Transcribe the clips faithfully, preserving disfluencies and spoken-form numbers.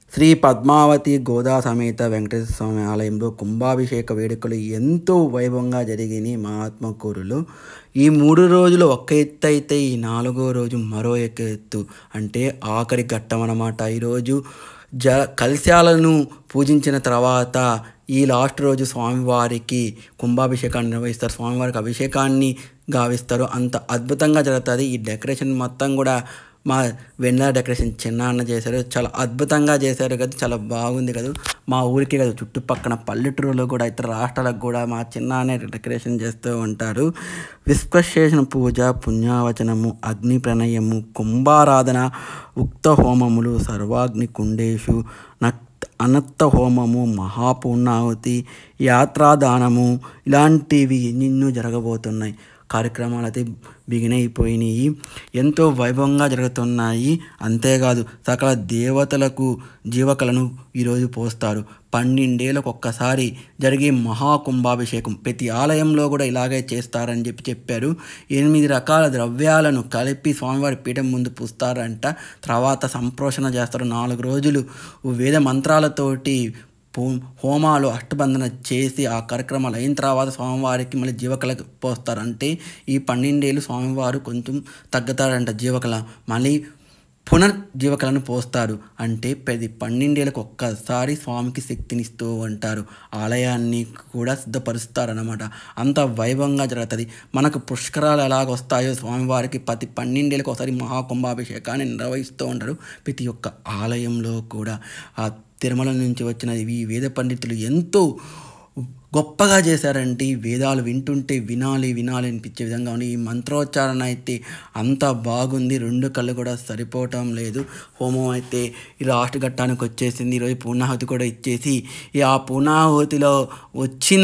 శ్రీ పద్మావతి గోదా సమేత వెంకటేశ్వర స్వామి ఆలయంలో కుంభాభిషేక వేడుకలు ఎంతో వైభవంగా జరిగినాయి మా ఆత్మకూరులో. ఈ మూడు రోజులు ఒక్క ఎత్తు అయితే ఈ నాలుగో రోజు మరో ఒక ఎత్తు, అంటే ఆఖరి ఘట్టం అన్నమాట. ఈరోజు జ కలశాలను పూజించిన తర్వాత ఈ లాస్ట్ రోజు స్వామివారికి కుంభాభిషేకాన్ని నిర్వహిస్తారు. స్వామివారికి అభిషేకాన్ని గావిస్తారు. అంత అద్భుతంగా జరుగుతుంది. ఈ డెకరేషన్ మొత్తం కూడా మా వెన్నెల డెకరేషన్ చిన్న అన్న చేశారు. చాలా అద్భుతంగా చేశారు కదా, చాలా బాగుంది కదా. మా ఊరికి కదా చుట్టుపక్కల పల్లెటూరులో కూడా ఇతర రాష్ట్రాలకు కూడా మా చిన్న అనే డెకరేషన్ చేస్తూ ఉంటారు. విశ్వశేషణ పూజ, పుణ్యావచనము, అగ్ని ప్రణయము, కుంభారాధన, ఉక్త హోమములు, సర్వాగ్ని కుండేషు, నక్ అనత్త హోమము, మహాపూర్ణాహుతి, యాత్రాదానము ఇలాంటివి ఎన్నెన్నో జరగబోతున్నాయి. కార్యక్రమాలు అయితే బిగిన్ అయిపోయినాయి, ఎంతో వైభవంగా జరుగుతున్నాయి. అంతేకాదు సకల దేవతలకు జీవకలను ఈరోజు పోస్తారు. పన్నెండేళ్ళకు ఒక్కసారి జరిగే మహాకుంభాభిషేకం ప్రతి ఆలయంలో కూడా ఇలాగే చేస్తారని చెప్పి చెప్పారు. ఎనిమిది రకాల ద్రవ్యాలను కలిపి స్వామివారి పీఠం ముందు పూస్తారంట. తర్వాత సంప్రోషణ చేస్తారు. నాలుగు రోజులు వేద మంత్రాలతోటి హోమాలు అష్టబంధన చేసి ఆ కార్యక్రమాలు అయిన తర్వాత స్వామివారికి మళ్ళీ జీవకళ పోస్తారు. అంటే ఈ పన్నెండేళ్ళు స్వామివారు కొంచెం తగ్గుతారంట జీవకళ, మళ్ళీ పునర్జీవకళను పోస్తారు. అంటే ప్రతి పన్నెండేళ్ళకు ఒక్కసారి స్వామికి శక్తినిస్తూ ఉంటారు. ఆలయాన్ని కూడా సిద్ధపరుస్తారన్నమాట. అంత వైభవంగా జరుగుతుంది. మనకు పుష్కరాలు ఎలాగ వస్తాయో స్వామివారికి ప్రతి పన్నెండేళ్ళకు ఒకసారి మహాకుంభాభిషేకాన్ని నిర్వహిస్తూ ఉంటారు. ప్రతి ఒక్క ఆలయంలో కూడా ఆ తిరుమల నుంచి వచ్చిన ఈ వేద పండితులు ఎంతో గొప్పగా చేశారంటే వేదాలు వింటుంటే వినాలి వినాలి అనిపించే విధంగా ఉంది. ఈ మంత్రోచ్చారణ అయితే అంత బాగుంది. రెండు కళ్ళు కూడా సరిపోవటం లేదు. హోమం అయితే ఈ లాస్ట్ ఘట్టానికి వచ్చేసింది. ఈరోజు పూర్ణాహుతి కూడా ఇచ్చేసి ఈ ఆ పూర్ణాహుతిలో వచ్చిన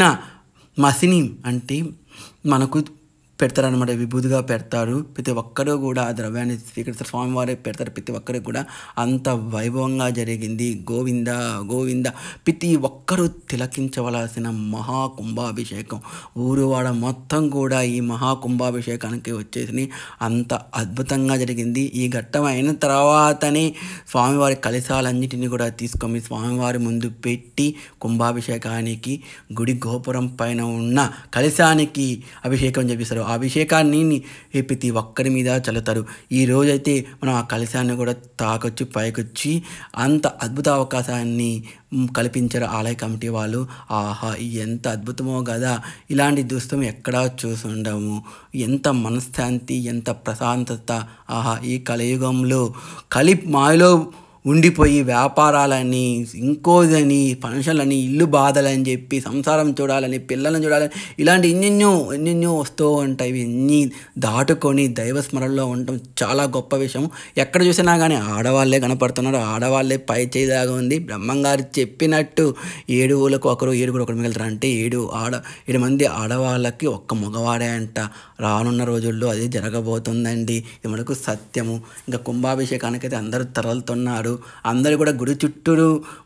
మసిని అంటే మనకు పెడతారనమాట, విభూతిగా పెడతారు. ప్రతి ఒక్కరూ కూడా ఆ ద్రవ్యాన్ని స్వీకరిస్తారు. స్వామివారే పెడతారు ప్రతి ఒక్కరికి కూడా. అంత వైభవంగా జరిగింది. గోవింద గోవింద. ప్రతి ఒక్కరూ తిలకించవలసిన మహాకుంభాభిషేకం. ఊరువాడ మొత్తం కూడా ఈ మహాకుంభాభిషేకానికి వచ్చేసి అంత అద్భుతంగా జరిగింది. ఈ ఘట్టం అయిన తర్వాతనే స్వామివారి కలశాలన్నిటిని కూడా తీసుకొని స్వామివారి ముందు పెట్టి కుంభాభిషేకానికి గుడి గోపురం పైన ఉన్న కలశానికి అభిషేకం చేపిస్తారు. ఆ అభిషేకాన్ని ప్రతి ఒక్కరి మీద చల్లుతారు. ఈ రోజైతే మనం ఆ కలశాన్ని కూడా తాకొచ్చి పైకొచ్చి అంత అద్భుత అవకాశాన్ని కల్పించారు ఆలయ కమిటీ వాళ్ళు. ఆహా, ఎంత అద్భుతమో కదా. ఇలాంటి దృశ్యం ఎక్కడా చూసుండము. ఎంత మనశ్శాంతి, ఎంత ప్రశాంతత. ఆహా, ఈ కలియుగంలో కలి మాయలో ఉండిపోయి వ్యాపారాలని, ఇంకోదని, ఫంక్షన్లని, ఇల్లు బాధలని చెప్పి సంసారం చూడాలని, పిల్లలను చూడాలని, ఇలాంటి ఎన్నెన్నో ఎన్నెన్నో వస్తూ ఉంటాయి. ఇవన్నీ దాటుకొని దైవస్మరణలో ఉండటం చాలా గొప్ప విషయం. ఎక్కడ చూసినా కానీ ఆడవాళ్ళే కనపడుతున్నారు. ఆడవాళ్ళే పై చేదాగా ఉంది. బ్రహ్మంగారు చెప్పినట్టు ఏడు ఊళ్ళకు ఒకరు ఏడుగురు ఒకరు మిగులుతారు. అంటే ఏడు ఆడ ఏడు మంది ఆడవాళ్ళకి ఒక్క మగవాడే అంట. రానున్న రోజుల్లో అది జరగబోతుందండి. ఇది మనకు సత్యము. ఇంకా కుంభాభిషేకానికి అయితే అందరూ తరలుతున్నారు. అందరూ కూడా గుడి చుట్టూరు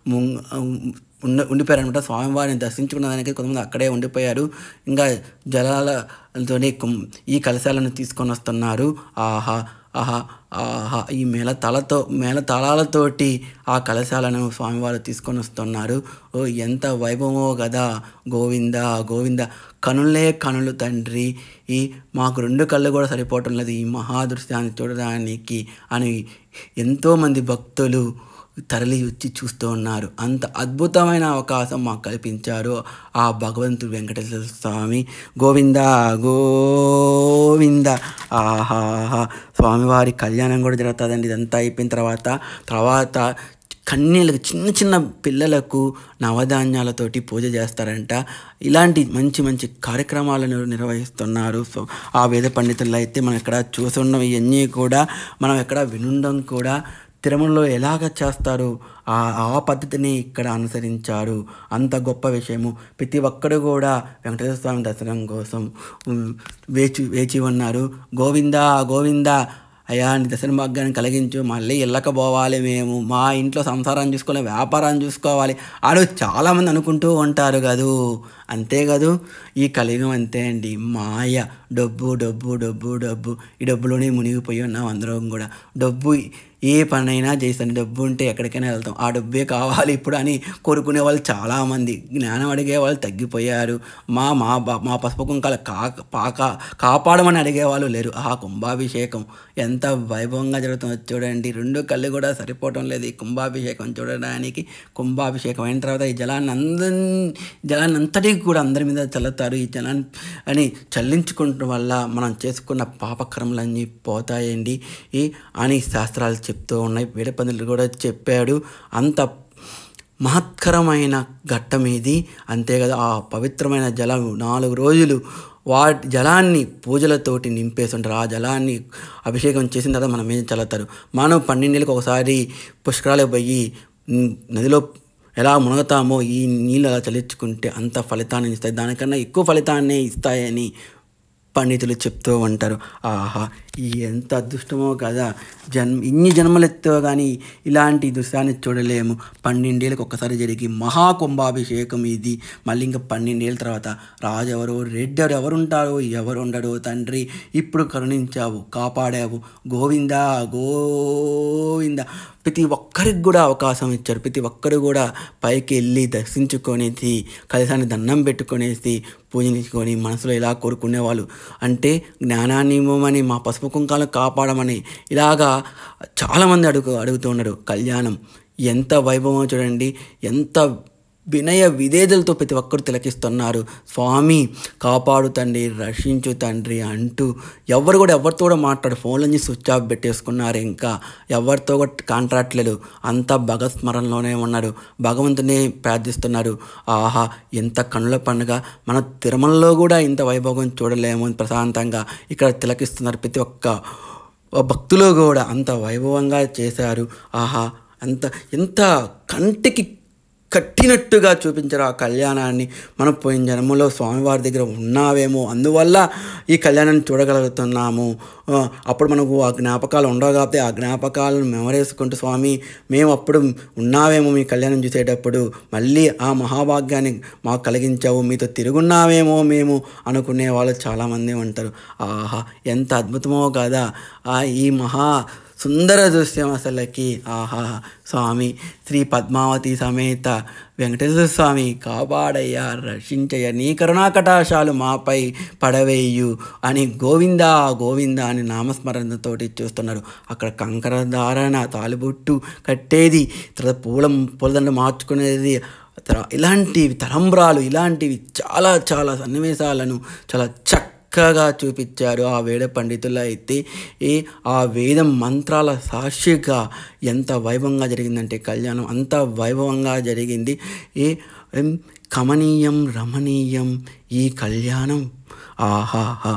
ఉండ ఉండిపోయారనమాట. స్వామివారిని దర్శించుకున్న దానికి కొంతమంది అక్కడే ఉండిపోయారు. ఇంకా జలాలతోనే ఈ కలశాలను తీసుకొని వస్తున్నారు. ఆహా ఆహా ఆహా ఈ మేళ తలతో మేళ తాళాలతోటి ఆ కలశాలను స్వామివారు తీసుకొని వస్తున్నారు. ఓ ఎంత వైభవమో కదా. గోవింద గోవింద. కనులే కనులు తండ్రి, ఈ మాకు రెండు కళ్ళు కూడా సరిపోవటం లేదు ఈ మహాదృశ్యాన్ని చూడడానికి అని ఎంతోమంది భక్తులు తరలి వచ్చి చూస్తూ ఉన్నారు. అంత అద్భుతమైన అవకాశం మాకు కల్పించారు ఆ భగవంతుడు వెంకటేశ్వర స్వామి. గోవింద గోవింద. ఆహాహా, స్వామివారి కళ్యాణం కూడా జరుగుతుందండి. ఇదంతా అయిపోయిన తర్వాత తర్వాత కన్యలకు, చిన్న చిన్న పిల్లలకు నవధాన్యాలతోటి పూజ చేస్తారంట. ఇలాంటి మంచి మంచి కార్యక్రమాలను నిర్వహిస్తున్నారు. సో ఆ వేద పండితులు అయితే మనం ఎక్కడ చూస్తున్నాం. ఇవన్నీ కూడా మనం ఎక్కడ వినుండం కూడా. తిరుమలలో ఎలాగ చేస్తారు ఆ ఆ పద్ధతిని ఇక్కడ అనుసరించారు. అంత గొప్ప విషయము. ప్రతి ఒక్కరు కూడా వెంకటేశ్వర స్వామి దర్శనం కోసం వేచి వేచి ఉన్నారు. గోవింద గోవింద. అయ్యా, నీ దర్శన భాగ్యాన్ని కలిగించు. మళ్ళీ ఇళ్ళకపోవాలి, మేము మా ఇంట్లో సంసారాన్ని చూసుకోవాలి, వ్యాపారాన్ని చూసుకోవాలి అని చాలామంది అనుకుంటూ ఉంటారు కదూ. అంతే కదూ, ఈ కలియుగం అంతే అండి. మాయ. డబ్బు డబ్బు డబ్బు డబ్బు ఈ డబ్బులోనే మునిగిపోయి ఉన్నాం అందరం కూడా. డబ్బు ఏ పనైనా చేస్తాను, డబ్బు ఉంటే ఎక్కడికైనా వెళ్తాం, ఆ డబ్బే కావాలి ఇప్పుడు అని కోరుకునే వాళ్ళు చాలామంది, జ్ఞానం అడిగే వాళ్ళు తగ్గిపోయారు. మా మా బా- మా పసుపు కుంకాల కా పాక కాపాడమని అడిగేవాళ్ళు లేరు. ఆ కుంభాభిషేకం ఎంత వైభవంగా జరుగుతుందో చూడండి. రెండు కళ్ళు కూడా సరిపోవటం లేదు ఈ కుంభాభిషేకం చూడడానికి. కుంభాభిషేకం అయిన తర్వాత ఈ జలాన్ని అందరి జలాన్ని అంతటికి కూడా అందరి మీద చల్లుతారు. ఈ జలాన్ని అని చల్లించుకోవటం వల్ల మనం చేసుకున్న పాపకర్మలన్నీ పోతాయండి ఈ అని శాస్త్రాలు చెప్తూ ఉన్నాయి. వేడపందులు కూడా చెప్పాడు. అంత మహత్కరమైన ఘట్టం ఇది. అంతేకాదు ఆ పవిత్రమైన జలం నాలుగు రోజులు వాటి జలాన్ని పూజలతోటి నింపేస్తుంటారు. ఆ జలాన్ని అభిషేకం చేసిన తర్వాత మన మీద చల్లుతారు. మనం పన్నెండేళ్ళకి ఒకసారి పుష్కరాలకు పోయి నదిలో ఎలా మునగతామో ఈ నీళ్ళు అలా చల్లించుకుంటే అంత ఫలితాన్ని ఇస్తాయి, దానికన్నా ఎక్కువ ఫలితాన్ని ఇస్తాయని పండితులు చెప్తూ ఉంటారు. ఆహా, ఎంత అదృష్టమో కదా. జన్మ ఇన్ని జన్మలెత్తో కానీ ఇలాంటి దృశ్యాన్ని చూడలేము. పన్నెండేళ్ళకి ఒక్కసారి జరిగి మహాకుంభాభిషేకం ఇది. మళ్ళీ ఇంకా పన్నెండేళ్ళ తర్వాత రాజు ఎవరు, రెడ్డి ఎవరుంటారో ఎవరు ఉండడు. తండ్రి ఇప్పుడు కరుణించావు, కాపాడావు, గోవిందా గోవిందా. ప్రతి ఒక్కరికి కూడా అవకాశం ఇచ్చారు. ప్రతి ఒక్కరు కూడా పైకి వెళ్ళి దర్శించుకొనేసి కలశాన్ని దండం పెట్టుకొనేసి పూజించుకొని మనసులో ఇలా కోరుకునేవాళ్ళు. అంటే జ్ఞానాన్ని ఇవ్వమని, మా పసుపు కుంకాలను కాపాడమని ఇలాగా చాలామంది అడుగు అడుగుతూ ఉన్నారు. కళ్యాణం ఎంత వైభవం చూడండి, ఎంత వినయ విధేయతలతో ప్రతి ఒక్కరు తిలకిస్తున్నారు. స్వామి కాపాడు తండ్రి, రక్షించు తండ్రి అంటూ ఎవరు కూడా ఎవరితో కూడా మాట్లాడు, ఫోన్లన్నీ స్విచ్ ఆఫ్ పెట్టేసుకున్నారు. ఇంకా ఎవరితో కూడా కాంట్రాక్ట్ లేదు, అంతా భగత్ స్మరణలోనే ఉన్నారు, భగవంతునే ప్రార్థిస్తున్నారు. ఆహా, ఎంత కనుల పండుగ. మన తిరుమలలో కూడా ఇంత వైభవం చూడలేము. ప్రశాంతంగా ఇక్కడ తిలకిస్తున్నారు. ప్రతి ఒక్క భక్తులు కూడా అంత వైభవంగా చేశారు. ఆహా, అంత ఎంత కంటికి కట్టినట్టుగా చూపించారు ఆ కళ్యాణాన్ని. మనం పోయిన జన్మలో స్వామివారి దగ్గర ఉన్నావేమో, అందువల్ల ఈ కళ్యాణాన్ని చూడగలుగుతున్నాము. అప్పుడు మనకు ఆ జ్ఞాపకాలు ఉండవు కాబట్టి ఆ జ్ఞాపకాలను మెమరేసుకుంటూ, స్వామి మేము అప్పుడు ఉన్నావేమో మీ కళ్యాణం చూసేటప్పుడు, మళ్ళీ ఆ మహాభాగ్యాన్ని మాకు కలిగించావు, మీతో తిరుగున్నావేమో మేము అనుకునే వాళ్ళు చాలామంది ఉంటారు. ఆహా, ఎంత అద్భుతమో కదా ఈ మహా సుందర దృశ్యం అసలకి. ఆహా, స్వామి శ్రీ పద్మావతి సమేత వెంకటేశ్వర స్వామి కాపాడయ్యా, రక్షించయ్య, నీ కరుణాకటాశాలు మాపై పడవేయు అని గోవిందా గోవిందా అని నామస్మరణతోటి చూస్తున్నారు. అక్కడ కంకర ధారణ, తాలిబొట్టు కట్టేది, తర్వాత పూల పూలదండ మార్చుకునేది, ఇలాంటివి తలంబ్రాలు, ఇలాంటివి చాలా చాలా సన్నివేశాలను చాలా చక్క చక్కగా చూపించారు ఆ వేద పండితులు. అయితే ఏ ఆ వేదం మంత్రాల సాక్షిగా ఎంత వైభవంగా జరిగిందంటే కళ్యాణం అంత వైభవంగా జరిగింది. ఏ కమనీయం రమణీయం ఈ కళ్యాణం. ఆహాహా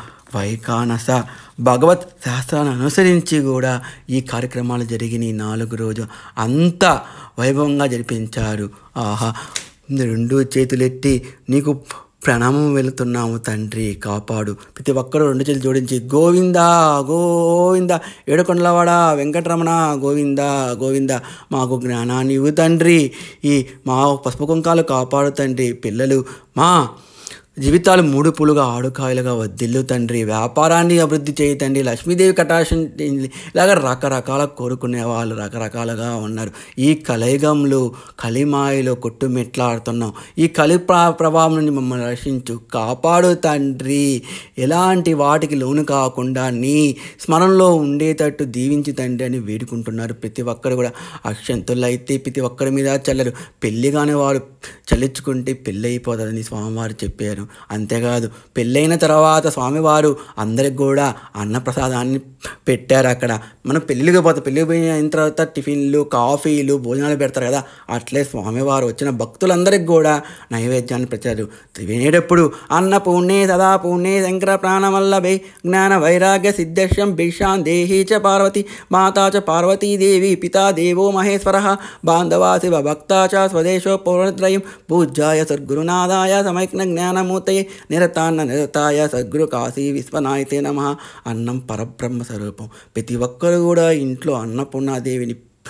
వైకానస భగవత్ శాస్త్రాన్ని అనుసరించి కూడా ఈ కార్యక్రమాలు జరిగినాయి. నాలుగు రోజులు అంత వైభవంగా జరిపించారు. ఆహా, రెండు చేతులెత్తి నీకు ప్రణామం వెళుతున్నాము తండ్రి, కాపాడు. ప్రతి ఒక్కరూ రెండు చేతులు జోడించి గోవిందా గోవిందా, ఏడుకొండలవాడ వెంకటరమణ గోవిందా గోవిందా, మాకు జ్ఞానాన్ని ఇవ్వు తండ్రి, ఈ మా పసుపు కుంకాలు కాపాడు తండ్రి, పిల్లలు మా జీవితాలు మూడు పూలుగా ఆడుకాయలుగా వద్దిల్లు తండ్రి, వ్యాపారాన్ని అభివృద్ధి చేయి తండ్రి, లక్ష్మీదేవి కటాక్షం ఇలాగ రకరకాల కోరుకునే వాళ్ళు రకరకాలుగా ఉన్నారు. ఈ కలియుగంలో కలిమాయలో కొట్టుమెట్లాడుతున్నాం. ఈ కలి ప్రభావం నుండి మమ్మల్ని రక్షించు, కాపాడు తండ్రి, ఎలాంటి వాటికి లోను కాకుండా నీ స్మరణలో ఉండేటట్టు దీవించి తండ్రి అని వేడుకుంటున్నారు. ప్రతి ఒక్కరు కూడా అక్షంతులు అయితే ప్రతి ఒక్కరి మీద చల్లరు. పెళ్ళి కాని వారు చల్లించుకుంటే పెళ్ళి అయిపోతుందని స్వామివారు చెప్పారు. అంతేకాదు పెళ్ళైన తర్వాత స్వామివారు అందరికి కూడా అన్నప్రసాదాన్ని పెట్టారు. అక్కడ మనం పెళ్ళికి పోతాం, పెళ్ళికి పోయిన తర్వాత టిఫిన్లు, కాఫీలు, భోజనాలు పెడతారు కదా, అట్లే స్వామివారు వచ్చిన భక్తులందరికీ కూడా నైవేద్యాన్ని పెట్టారు. వినేటప్పుడు అన్న పూర్ణే సదా పూర్ణే శంకర ప్రాణవల్లభే జ్ఞాన వైరాగ్య సిద్ధశ్యం భిక్షాం దేహీ చ పార్వతి మాతా చ పార్వతీదేవి పితా దేవో మహేశ్వర బాంధవా శివ భక్తా చ స్వదేశో పౌర్ణత్రయం పూజ్యాయ సద్గురునాథాయ సమైక్న జ్ఞానమూర్తయే నిరతాన్న నిరతాయ సద్గురు కాశీ విశ్వనాయతే నమః. అన్నం పరబ్రహ్మ స్వరూపం. ప్రతి ఒక్కరు కూడా ఇంట్లో అన్నపూర్ణాదేవిని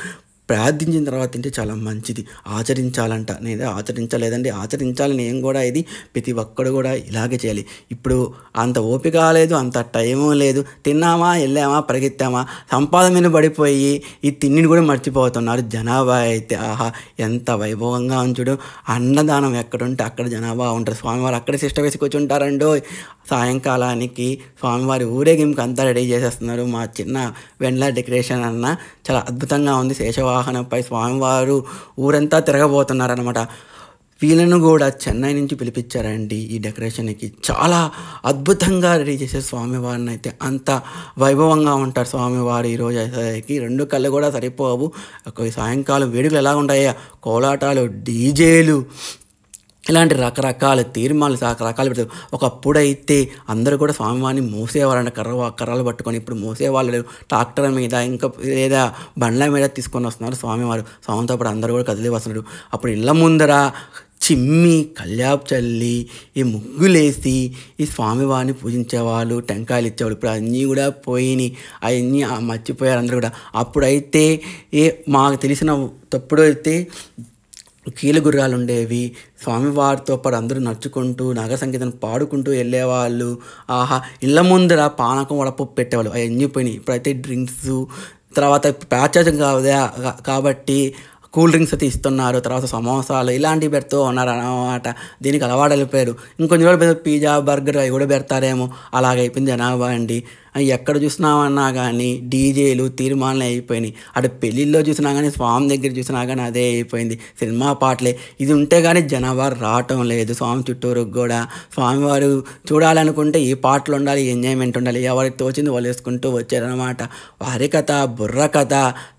ప్రార్థించిన తర్వాత తింటే చాలా మంచిది, ఆచరించాలంట. నేను ఆచరించలేదండి, ఆచరించాలి నేను కూడా. ఇది ప్రతి ఒక్కడు కూడా ఇలాగే చేయాలి. ఇప్పుడు అంత ఓపిక లేదు, అంత టైము లేదు. తిన్నామా, వెళ్ళామా, పరిగెత్తామా, సంపాదన మీద పడిపోయి ఈ తిండిని కూడా మర్చిపోతున్నారు జనాభా అయితే. ఆహా, ఎంత వైభవంగా ఉంచుడు. అన్నదానం ఎక్కడుంటే అక్కడ జనాభా ఉంటారు. స్వామివారు అక్కడే సిస్ట వేసి కూర్చుంటారండో. సాయంకాలానికి స్వామివారి ఊరేగింపుకి అంతా రెడీ చేసేస్తున్నారు. మా చిన్న వెండ్ల డెకరేషన్ అన్న చాలా అద్భుతంగా ఉంది. శేషవాహనంపై స్వామివారు ఊరంతా తిరగబోతున్నారనమాట. వీళ్ళను కూడా చెన్నై నుంచి పిలిపించారండి ఈ డెకరేషన్కి. చాలా అద్భుతంగా రెడీ చేసే స్వామివారిని అయితే. అంత వైభవంగా ఉంటారు స్వామివారు ఈరోజు అసలుకి. రెండు కళ్ళు కూడా సరిపోవు. ఒక సాయంకాలం వేడుకలు ఎలా ఉంటాయో, కోలాటాలు, డీజేలు, ఇలాంటి రకరకాల తీర్మానాలు రకరకాలు పెడతారు. ఒకప్పుడైతే అందరూ కూడా స్వామివారిని మోసేవారంట, కర్ర కర్రలు పట్టుకొని. ఇప్పుడు మోసేవాళ్ళు ట్రాక్టర్ మీద ఇంకా లేదా బండ్ల మీద తీసుకొని వస్తున్నారు స్వామివారు. స్వామితో పాటు అందరూ కూడా కదిలి వస్తున్నారు. అప్పుడు ఇళ్ళ ముందర చిమ్మి కల్యాపు చల్లి ఈ ముగ్గులేసి ఈ స్వామివారిని పూజించేవాళ్ళు, టెంకాయలు ఇచ్చేవాళ్ళు. ఇప్పుడు అన్నీ కూడా పోయినాయి, అవన్నీ మర్చిపోయారు అందరూ కూడా. అప్పుడైతే ఏ మాకు తెలిసిన తప్పుడు అయితే కీలు గుర్రాలు ఉండేవి. స్వామివారితో పాటు అందరూ నడుచుకుంటూ నాగ సంగీతం పాడుకుంటూ వెళ్ళేవాళ్ళు. ఆహా, ఇళ్ళ ముందర పానకం వడపప్పు పెట్టేవాళ్ళు. అవి ఎండిపోయినాయి. ఇప్పుడైతే డ్రింక్స్, తర్వాత ప్రాచుర్యం కాదా కాబట్టి కూల్ డ్రింక్స్ అయితే ఇస్తున్నారు. తర్వాత సమోసాలు ఇలాంటివి పెడుతూ ఉన్నారు అన్నమాట. దీనికి అలవాటు వెళ్ళిపోయారు. ఇంకొంచెం రోజులు పిజ్జా, బర్గర్ అవి కూడా పెడతారేమో. అలాగైపోయింది జనాభా అండి. ఎక్కడ చూసినామన్నా కానీ డీజేలు, తీర్మానాలు అయిపోయినాయి. అటు పెళ్ళిళ్ళలో చూసినా కానీ, స్వామి దగ్గర చూసినా కానీ అదే అయిపోయింది. సినిమా పాటలే. ఇది ఉంటే కానీ జనాభా రావటం లేదు. స్వామి చుట్టూరు కూడా స్వామివారు చూడాలనుకుంటే ఈ పాటలు ఉండాలి, ఎంజాయ్మెంట్ ఉండాలి. ఎవరికి తోచింది వాళ్ళు వేసుకుంటూ వచ్చారనమాట. వారి కథ, బుర్ర కథ,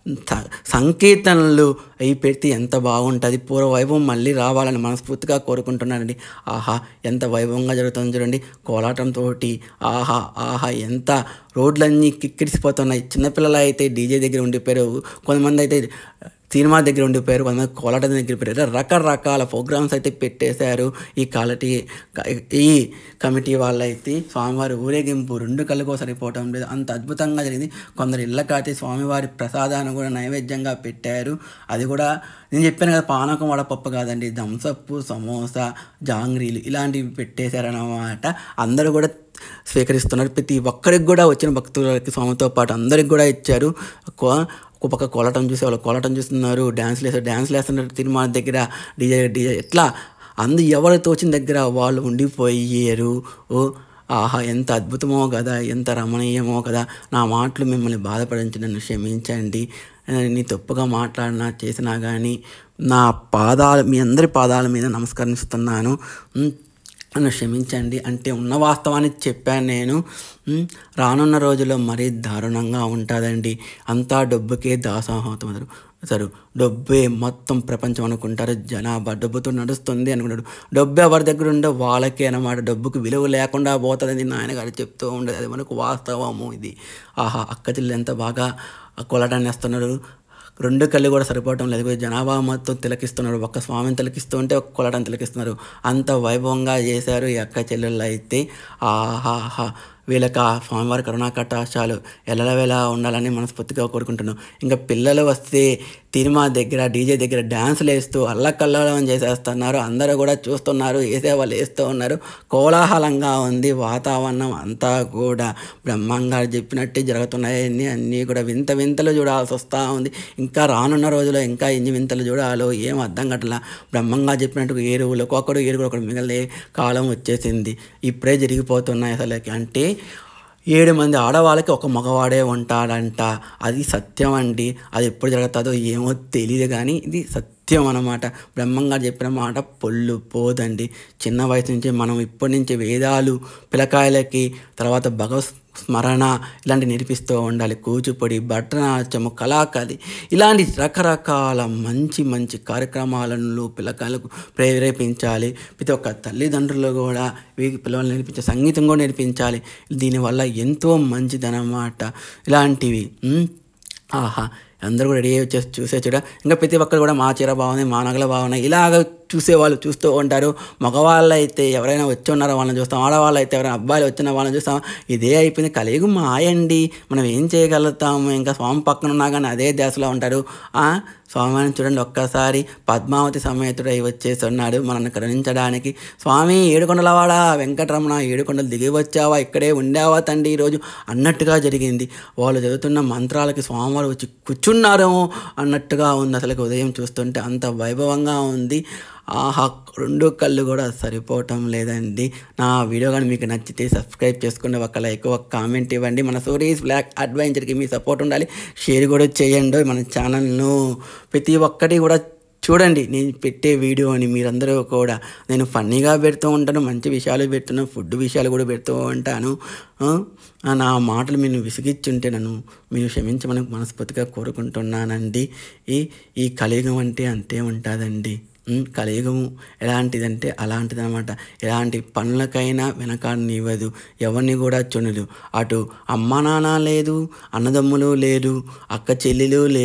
సంకీర్తనలు అవి పెడితే ఎంత బాగుంటుంది. పూర్వ వైభవం మళ్ళీ రావాలని మనస్ఫూర్తిగా కోరుకుంటున్నానండి. ఆహా, ఎంత వైభవంగా జరుగుతుంది చూడండి. కోలాటంతో ఆహా ఆహా ఎంత రోడ్లన్నీ కిక్కిరిసిపోతున్నాయి. చిన్నపిల్లలు అయితే డీజే దగ్గర ఉండిపోయారు, కొంతమంది అయితే సినిమా దగ్గర ఉండిపోయారు, కొంతమంది కోలాటం దగ్గర పోయారు. రకరకాల ప్రోగ్రామ్స్ అయితే పెట్టేశారు ఈ కాలటీ ఈ కమిటీ వాళ్ళైతే. స్వామివారి ఊరేగింపు రెండు కళ్ళకో సరిపోవటం లేదు, అంత అద్భుతంగా జరిగింది. కొందరు ఇళ్ళకైతే స్వామివారి ప్రసాదాన్ని కూడా నైవేద్యంగా పెట్టారు. అది కూడా నేను చెప్పాను కదా, పానకం వడపప్పు కాదండి, థమ్సప్, సమోసా, జాంగ్రీలు ఇలాంటివి పెట్టేశారన్నమాట. అందరూ కూడా స్వీకరిస్తున్నారు. ప్రతి ఒక్కరికి కూడా వచ్చిన భక్తులకి స్వామితో పాటు అందరికి కూడా ఇచ్చారు. ఒక పక్క కోలాటం చూసే వాళ్ళు కోలాటం చూస్తున్నారు, డ్యాన్స్లు వేస్తారు, డ్యాన్స్లు వేస్తున్నారు తిరుమల దగ్గర. డీజే డీజే ఎట్లా అందు ఎవరు తోచిన దగ్గర వాళ్ళు ఉండిపోయారు. ఓ ఆహా, ఎంత అద్భుతమో కదా, ఎంత రమణీయమో కదా. నా మాటలు మిమ్మల్ని బాధపడించి నన్ను క్షమించండి. నీ తప్పుగా మాట్లాడినా చేసినా కానీ నా పాదాలు మీ అందరి పాదాల మీద నమస్కరిస్తున్నాను. నన్ను క్షమించండి. అంటే ఉన్న వాస్తవాన్ని చెప్పాను నేను. రానున్న రోజుల్లో మరీ దారుణంగా ఉంటుందండి. అంతా డబ్బుకే దాసోహమవుతారు. సరే, డబ్బే మొత్తం ప్రపంచం అనుకుంటారు. జనాభా డబ్బుతో నడుస్తుంది అనుకుంటారు. డబ్బు ఎవరి దగ్గర ఉందో వాళ్ళకే అన్నమాట. డబ్బుకు విలువ లేకుండా పోతుందని నాయన గారు చెప్తూ ఉండేది. అది మనకు వాస్తవము ఇది. ఆహా, అక్క చెల్లి ఎంత బాగా కొలటాన్ని వేస్తున్నారు. రెండు కళ్ళు కూడా సరిపోవటం లేదు. జనాభా మొత్తం తిలకిస్తున్నారు. ఒక్క స్వామిని తిలకిస్తూ ఉంటే ఒక్క కొలటం తిలకిస్తున్నారు. అంత వైభవంగా చేశారు ఈ అక్క చెల్లెళ్ళు అయితే. ఆహాహా, వీళ్ళకి ఆ స్వామివారి కరుణా కటాక్షాలు ఎల్లవేళ ఉండాలని మనస్ఫూర్తిగా కోరుకుంటున్నాం. ఇంకా పిల్లలు వస్తే తిరుమల దగ్గర డీజే దగ్గర డ్యాన్సులు వేస్తూ అల్లకల్లోలం చేసేస్తున్నారు. అందరూ కూడా చూస్తున్నారు, వేసేవాళ్ళు వేస్తూ ఉన్నారు. కోలాహలంగా ఉంది వాతావరణం అంతా కూడా. బ్రహ్మంగారు చెప్పినట్టే జరుగుతున్నాయి అన్నీ అన్నీ కూడా. వింత వింతలు చూడాల్సి వస్తూ ఉంది. ఇంకా రానున్న రోజుల్లో ఇంకా ఎన్ని వింతలు చూడాలో ఏం అర్థం కట్టలా. బ్రహ్మంగా చెప్పినట్టు ఏరువులు ఒక్కొక్కడు ఏరుగుడు ఒకడు మిగిలిన కాలం వచ్చేసింది. ఇప్పుడే జరిగిపోతున్నాయి అసలుకి. అంటే ఏడు మంది ఆడవాళ్ళకి ఒక మగవాడే ఉంటాడంట. అది సత్యం అండి. అది ఎప్పుడు జరుగుతుందో ఏమో తెలియదు కానీ ఇది సత్యం అన్నమాట. బ్రహ్మంగారు చెప్పిన మాట పొల్లు పోదండి. చిన్న వయసు నుంచి మనం ఇప్పటి నుంచి వేదాలు పిల్లకాయలకి, తర్వాత భగవత్ స్మరణ ఇలాంటివి నేర్పిస్తూ ఉండాలి. కూచిపూడి, భరతనాట్యము, కళాకళి ఇలాంటి రకరకాల మంచి మంచి కార్యక్రమాలను పిల్లకాయలకు ప్రేరేపించాలి. ప్రతి ఒక్క తల్లిదండ్రులు కూడా వీరికి పిల్లలు నేర్పించే సంగీతం కూడా నేర్పించాలి. దీనివల్ల ఎంతో మంచిదన్నమాట ఇలాంటివి. ఆహా, అందరూ కూడా రెడీ అయ్యి వచ్చేసి చూసే చూడ. ఇంకా ప్రతి ఒక్కరు కూడా మా చీర బాగున్నాయి, మా నగలు బాగున్నాయి ఇలాగ చూసేవాళ్ళు చూస్తూ ఉంటారు. మగవాళ్ళు అయితే ఎవరైనా వచ్చి ఉన్నారో వాళ్ళని చూస్తాం, ఆడవాళ్ళు అయితే ఎవరైనా అబ్బాయిలు వచ్చిన వాళ్ళని చూస్తాం. ఇదే అయిపోయింది, కలియుగం మాయండి, మనం ఏం చేయగలుగుతాము? ఇంకా స్వామి పక్కన ఉన్నా కానీ అదే ధ్యాసలో ఉంటారు. స్వామిని చూడండి, ఒక్కసారి పద్మావతి సమేతుడై వచ్చేసి ఉన్నాడు మనల్ని కరుణించడానికి. స్వామి ఏడుకొండలవాడా వెంకటరమణ, ఏడుకొండలు దిగి వచ్చావా, ఇక్కడే ఉండేవా తండ్రి ఈరోజు అన్నట్టుగా జరిగింది. వాళ్ళు చదువుతున్న మంత్రాలకి స్వామివారు వచ్చి కూర్చున్నారేమో అన్నట్టుగా ఉంది. అసలు ఉదయం చూస్తుంటే అంత వైభవంగా ఉంది. ఆహా, రెండు కళ్ళు కూడా సరిపోవటం లేదండి. నా వీడియో కానీ మీకు నచ్చితే సబ్స్క్రైబ్ చేసుకోండి, ఒక లైక్ ఒక కామెంట్ ఇవ్వండి. మన సూరీస్ బ్లాక్ అడ్వెంచర్కి మీ సపోర్ట్ ఉండాలి. షేర్ కూడా చేయండి మన ఛానల్ను. ప్రతి ఒక్కటి కూడా చూడండి నేను పెట్టే వీడియోని. మీరందరూ కూడా నేను ఫన్నీగా పెడుతూ ఉంటాను, మంచి విషయాలు పెడుతున్నాను, ఫుడ్ విషయాలు కూడా పెడుతూ ఉంటాను. నా మాటలు మీరు విసిగిచ్చుంటే నన్ను మీరు క్షమించమని మనస్ఫూర్తిగా కోరుకుంటున్నానండి. ఈ ఈ కలియుగం అంటే అంతే ఉంటుందండి. కలియుగము ఎలాంటిదంటే అలాంటిది అనమాట. ఎలాంటి పనులకైనా వెనకాడనివ్వదు, ఎవరిని కూడా చునదు. అటు అమ్మ నాన్న లేదు, అన్నదమ్ములు లేదు, అక్క చెల్లెలు లేదు.